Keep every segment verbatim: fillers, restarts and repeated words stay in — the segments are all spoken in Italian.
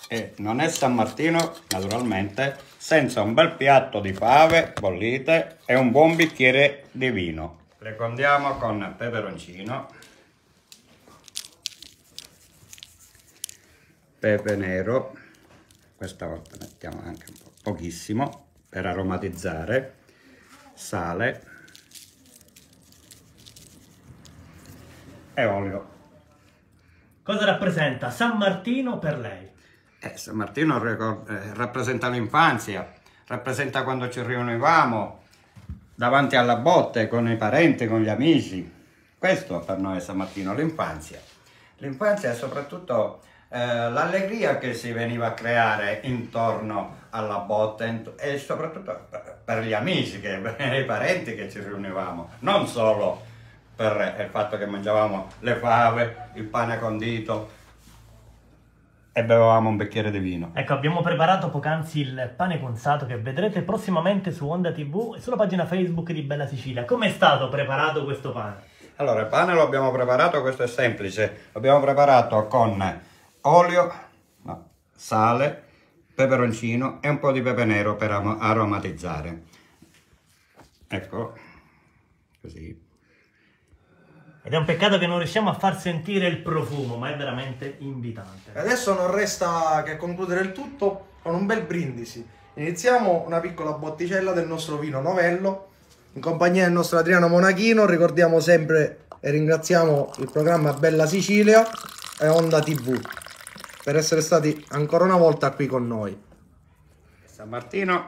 e non è San Martino naturalmente senza un bel piatto di fave bollite e un buon bicchiere di vino. Le condiamo con peperoncino, pepe nero, questa volta mettiamo anche un po', pochissimo per aromatizzare, sale e olio. Cosa rappresenta San Martino per lei? Eh, San Martino eh, rappresenta l'infanzia, rappresenta quando ci riunivamo davanti alla botte con i parenti, con gli amici. Questo per noi è San Martino, l'infanzia. L'infanzia è soprattutto eh, l'allegria che si veniva a creare intorno alla botte e soprattutto per gli amici, che, per i parenti che ci riunivamo, non solo per il fatto che mangiavamo le fave, il pane condito e bevevamo un bicchiere di vino. Ecco, abbiamo preparato poc'anzi il pane conzato che vedrete prossimamente su Onda tivù e sulla pagina Facebook di Bella Sicilia. Come è stato preparato questo pane? Allora, il pane lo abbiamo preparato, questo è semplice, l'abbiamo preparato con olio, no, sale, peperoncino e un po' di pepe nero per aromatizzare. Ecco, così. Ed è un peccato che non riusciamo a far sentire il profumo, ma è veramente invitante. Adesso non resta che concludere il tutto con un bel brindisi. Iniziamo una piccola botticella del nostro vino Novello, in compagnia del nostro Adriano Monachino. Ricordiamo sempre e ringraziamo il programma Bella Sicilia e Onda tivù per essere stati ancora una volta qui con noi. San Martino,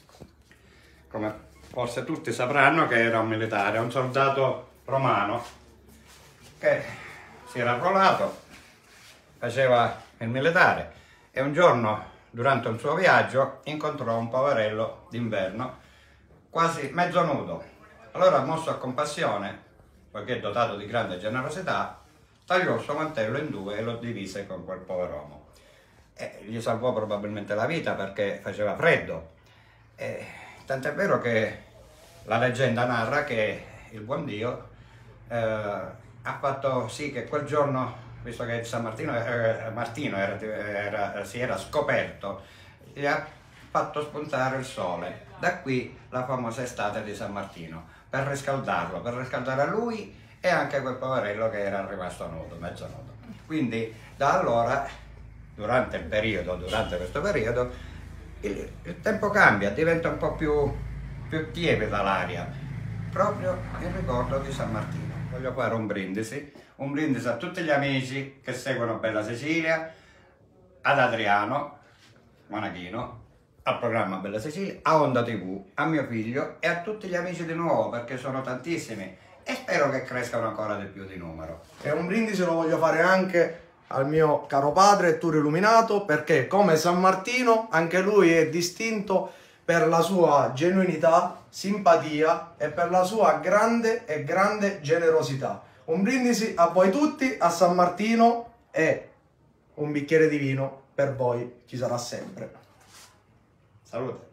come forse tutti sapranno, che era un militare, un soldato romano che si era arruolato, faceva il militare e un giorno durante un suo viaggio incontrò un poverello d'inverno quasi mezzo nudo. Allora, mosso a compassione, poiché dotato di grande generosità, tagliò il suo mantello in due e lo divise con quel pover'uomo. E gli salvò probabilmente la vita perché faceva freddo. E tant'è vero che la leggenda narra che il buon Dio eh, ha fatto sì che quel giorno, visto che San Martino, eh, Martino era, era, si era scoperto, gli ha fatto spuntare il sole. Da qui la famosa estate di San Martino, per riscaldarlo, per riscaldare lui e anche quel poverello che era rimasto nudo, mezzo nudo. Quindi da allora, durante il periodo, durante questo periodo, il, il tempo cambia, diventa un po' più, più tiepida l'aria, proprio in ricordo di San Martino. Voglio fare un brindisi, un brindisi a tutti gli amici che seguono Bella Sicilia, ad Adriano Monachino, al programma Bella Sicilia, a Onda tivù, a mio figlio e a tutti gli amici di nuovo, perché sono tantissimi e spero che crescano ancora di più di numero. E un brindisi lo voglio fare anche al mio caro padre Turio Illuminato, perché come San Martino anche lui è distinto per la sua genuinità, simpatia e per la sua grande e grande generosità. Un brindisi a voi tutti, a San Martino, e un bicchiere di vino per voi ci sarà sempre. Salute!